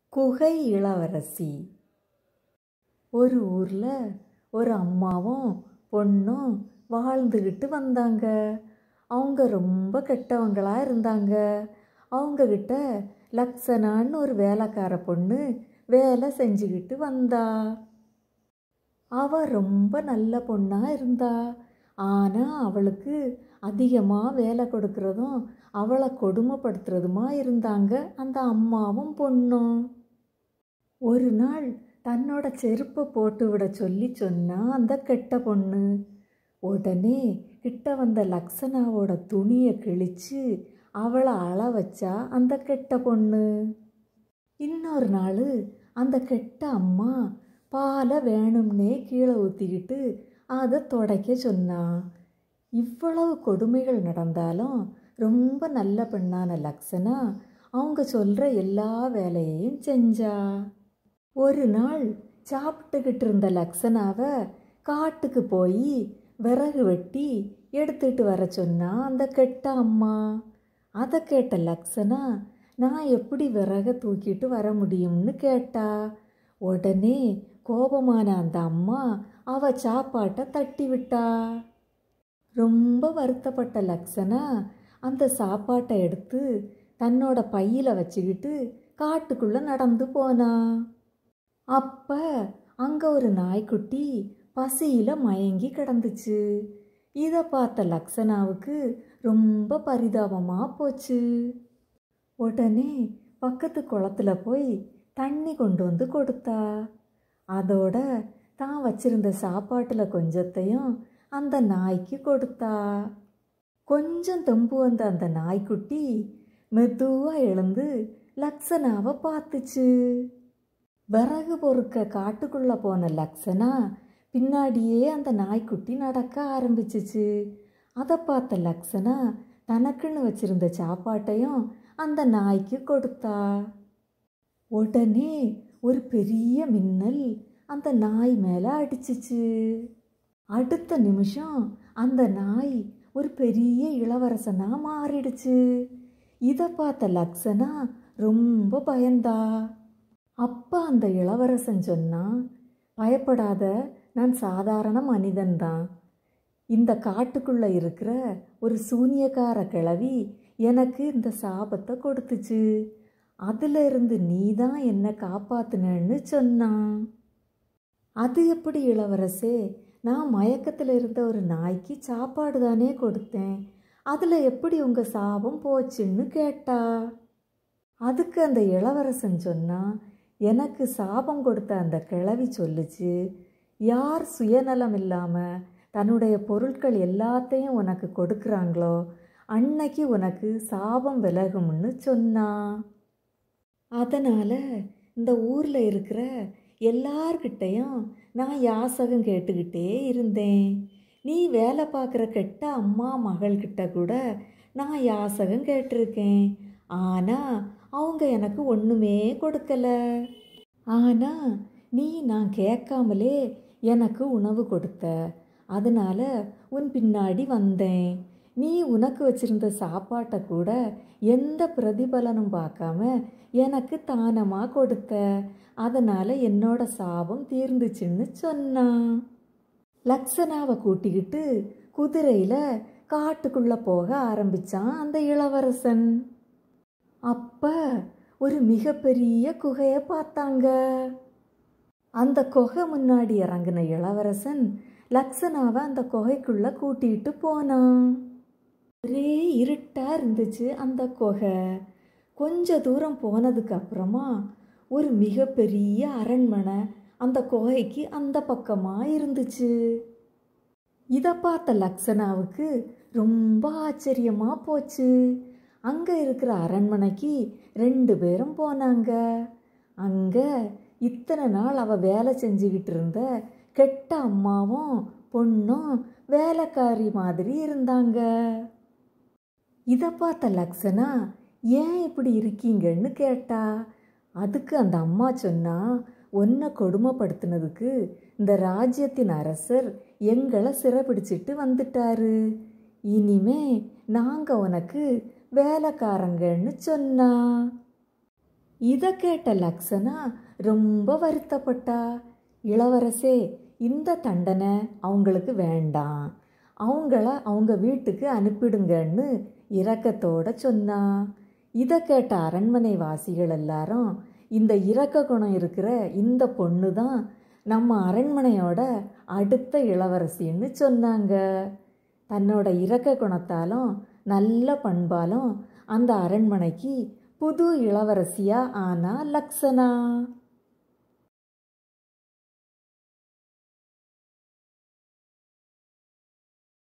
குகை இளவரசி. ஒரு ஊரில் ஒரு அம்மாவும் பொண்ணும் வாழ்ந்துக்கிட்டு வந்தாங்க. அவங்க ரொம்ப கெட்டவங்களாக இருந்தாங்க. அவங்கக்கிட்ட லக்ஷனான்னு ஒரு வேலைக்கார பொண்ணு வேலை செஞ்சுக்கிட்டு வந்தா. அவள் ரொம்ப நல்ல பொண்ணாக இருந்தா. ஆனால் அவளுக்கு அதிகமாக வேலை கொடுக்கறதும் அவளை கொடுமைப்படுத்துறதுமா இருந்தாங்க அந்த அம்மாவும் பொண்ணும். ஒரு நாள் தன்னோட செருப்பை போட்டு விட சொல்லி சொன்னா அந்த கெட்ட பொண்ணு. உடனே கிட்ட வந்த லக்ஷனாவோட துணியை கிழிச்சு அவளை அழ வச்சா அந்த கெட்ட பொண்ணு. இன்னொரு நாள் அந்த கெட்ட அம்மா பாலை வேணும்னே கீழே ஊற்றிக்கிட்டு அதை துடைக்க சொன்னா. இவ்வளவு கொடுமைகள் நடந்தாலும் ரொம்ப நல்ல பெண்ணான லக்ஷனா அவங்க சொல்கிற எல்லா வேலையையும் செஞ்சா. ஒரு நாள் சாப்பிட்டுக்கிட்டு இருந்த லக்ஷனாவை காட்டுக்கு போய் விறகு வெட்டி எடுத்துகிட்டு வர சொன்னா அந்த கெட்ட அம்மா. அதை கேட்ட லக்ஷனா நான் எப்படி விறகை தூக்கிட்டு வர முடியும்னு கேட்டா. உடனே கோபமான அந்த அம்மா அவ சாப்பாட்டை தட்டி விட்டா. ரொம்ப வருத்தப்பட்ட லக்ஷனா அந்த சாப்பாட்டை எடுத்து தன்னோட பையில வச்சுக்கிட்டு காட்டுக்குள்ளே நடந்து போனா. அப்போ அங்கே ஒரு நாய்க்குட்டி பசியில் மயங்கி கிடந்துச்சு. இதை பார்த்த லக்ஷனாவுக்கு ரொம்ப பரிதாபமாக போச்சு. உடனே பக்கத்து குளத்துல போய் தண்ணி கொண்டு வந்து கொடுத்தா. அதோட தான் வச்சிருந்த சாப்பாட்டில் கொஞ்சத்தையும் அந்த நாய்க்கு கொடுத்தா. கொஞ்சம் தெம்பு வந்த அந்த நாய்க்குட்டி மெதுவாக எழுந்து லக்ஷனாவை பார்த்துச்சு. விறகு பொறுக்க காட்டுக்குள்ளே போன லக்ஷனா பின்னாடியே அந்த நாய்க்குட்டி நடக்க ஆரம்பிச்சிச்சு. அதை பார்த்த லக்ஷனா தனக்குன்னு வச்சிருந்த சாப்பாட்டையும் அந்த நாய்க்கு கொடுத்தா. உடனே ஒரு பெரிய மின்னல் அந்த நாய் மேலே அடிச்சிச்சு. அடுத்த நிமிஷம் அந்த நாய் ஒரு பெரிய இளவரசனாக மாறிடுச்சு. இதை பார்த்த லக்ஷனா ரொம்ப பயந்தா. அப்போ அந்த இளவரசன் சொன்னா, பயப்படாத, நான் சாதாரண மனிதன்தான். இந்த காட்டுக்குள்ளே இருக்கிற ஒரு சூனியக்கார கிழவி எனக்கு இந்த சாபத்தை கொடுத்துச்சு. அதிலிருந்து நீ தான் என்னை காப்பாத்துனன்னு சொன்னான். அது எப்படி இளவரசே? நான் மயக்கத்தில் இருந்த ஒரு நாய்க்கு சாப்பாடு தானே கொடுத்தேன். அதில் எப்படி உங்கள் சாபம் போச்சுன்னு கேட்டா. அதுக்கு அந்த இளவரசன் சொன்னா, எனக்கு சாபம் கொடுத்த அந்த கிழவி சொல்லுச்சு, யார் சுயநலம் இல்லாமல் தன்னுடைய பொருட்கள் எல்லாத்தையும் உனக்கு கொடுக்குறாங்களோ அன்னைக்கு உனக்கு சாபம் விலகும்னு சொன்னா. அதனால் இந்த ஊரில் இருக்கிற எல்லார்கிட்டையும் நான் யாசகம் கேட்டுக்கிட்டே இருந்தேன். நீ வேலை பார்க்குற கெட்ட அம்மா மகள்கிட்ட கூட நான் யாசகம் கேட்டிருக்கேன். ஆனால் அவங்க எனக்கு ஒன்றுமே கொடுக்கல. ஆனால் நீ நான் கேட்காமலே எனக்கு உணவு கொடுத்த. அதனால் உன் பின்னாடி வந்தேன். நீ உனக்கு வச்சிருந்த சாப்பாட்டை கூட எந்த பிரதிபலனும் பார்க்காம எனக்கு தானமாக கொடுத்த. அதனால் என்னோட சாபம் தீர்ந்துச்சுன்னு சொன்னான். லக்ஷனாவை கூட்டிக்கிட்டு குதிரையில் காட்டுக்குள்ளே போக ஆரம்பித்தான் அந்த இளவரசன். அப்போ ஒரு மிகப்பெரிய குகையை பார்த்தாங்க. அந்த குகை முன்னாடி இறங்கின இளவரசன் லக்ஷனாவை அந்த குகைக்குள்ளே கூட்டிகிட்டு போனான். ஒரே இருட்டாக இருந்துச்சு அந்த குகை. கொஞ்ச தூரம் போனதுக்கு அப்புறமா ஒரு மிகப்பெரிய அரண்மனை அந்த குகைக்கு அந்த பக்கமாக இருந்துச்சு. இதை பார்த்த லக்ஷனாவுக்கு ரொம்ப ஆச்சரியமாக போச்சு. அங்கே இருக்கிற அரண்மனைக்கு 2 பேரும் போனாங்க. அங்கே இத்தனை நாள் அவள் வேலை செஞ்சுக்கிட்டு இருந்த கெட்ட அம்மாவும் பொண்ணும் வேலைக்காரி மாதிரி இருந்தாங்க. இதை பார்த்த லக்ஷனா ஏன் இப்படி இருக்கீங்கன்னு கேட்டா. அதுக்கு அந்த அம்மா சொன்னா, உன்னை கொடுமைப்படுத்தினதுக்கு இந்த ராஜ்யத்தின் அரசர் எங்களை சிறைப்பிடிச்சிட்டு வந்துட்டாரு. இனிமே நாங்கள் உனக்கு வேலைக்காரங்கன்னு சொன்னா. இதை கேட்ட லக்ஷனா ரொம்ப வருத்தப்பட்டா. இளவரசே, இந்த தண்டனை அவங்களுக்கு வேண்டாம், அவங்கள அவங்க வீட்டுக்கு அனுப்பிடுங்கன்னு இரக்கத்தோட சொன்னா. இதை கேட்ட அரண்மனை வாசிகள் எல்லாரும், இந்த இரக்க குணம் இருக்கிற இந்த பொண்ணு தான் நம்ம அரண்மனையோட அடுத்த இளவரசின்னு சொன்னாங்க. தன்னோட இரக்க குணத்தாலும் நல்ல பண்பாலும் அந்த அரண்மனைக்கு புது இளவரசியா ஆனா லக்ஷனா.